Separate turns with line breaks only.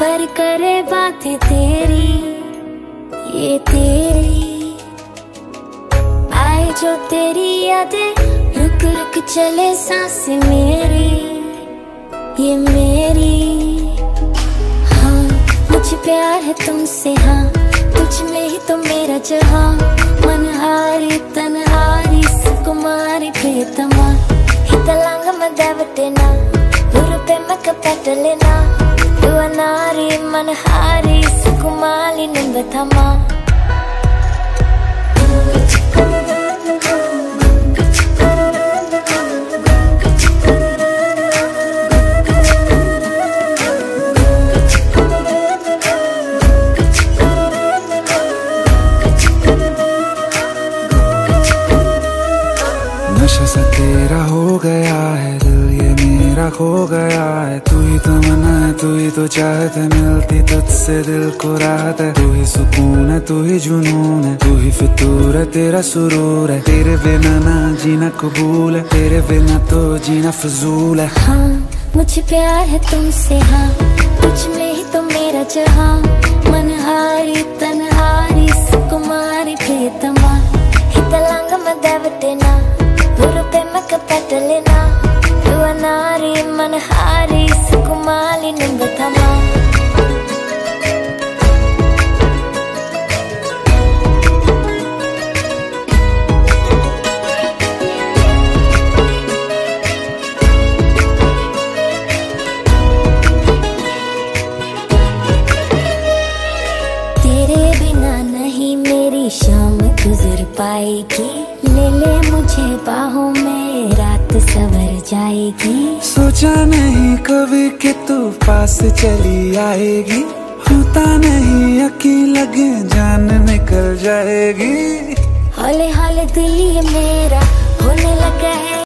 पर करे बातें तेरी, ये तेरी आए जो तेरी यादें, रुक रुक चले सांसें मेरी, ये मेरी। हाँ मुझे प्यार है तुमसे, हाँ तुझ में ही तो मेरा जहाँ, मनहारी तनहारी सुकुमारी प्रियतमा, हितलांग मदावटेना उरुपे मकपटलेना, दुआनारी मनहारी सुकुमारी निंबथमा।
नशा सा तेरा हो गया है, दिल ये मेरा खो गया है। तू ही तो मना है, तू ही तो चाहत है, मिलती तुझसे दिल को राहत है। तू ही सुकून है, तू ही जुनून है, तू ही फितूर है, तेरा सुरूर है। तेरे बिना ना जीना कबूल है, तेरे बिना तो जीना फजूल है।
हाँ मुझे प्यार है तुमसे, हाँ तुझ में ही तो मेरा जहाँ, मनहारी तनहारी सुकुमारी प्रियतमा, हितलांग मदावटेना उरुपे मकपटलेना, दुआनारी मनहारी सुकुमारी निंबथमा। तेरे बिना नहीं मेरी शाम गुजर पाएगी, ले ले मुझे बाहों में रात सवर जाएगी।
सोचा नहीं कभी कि तू पास चली आएगी, होता नहीं यकीन लगे जान निकल जाएगी।
हौले हौले दिल ये मेरा होने लगा है।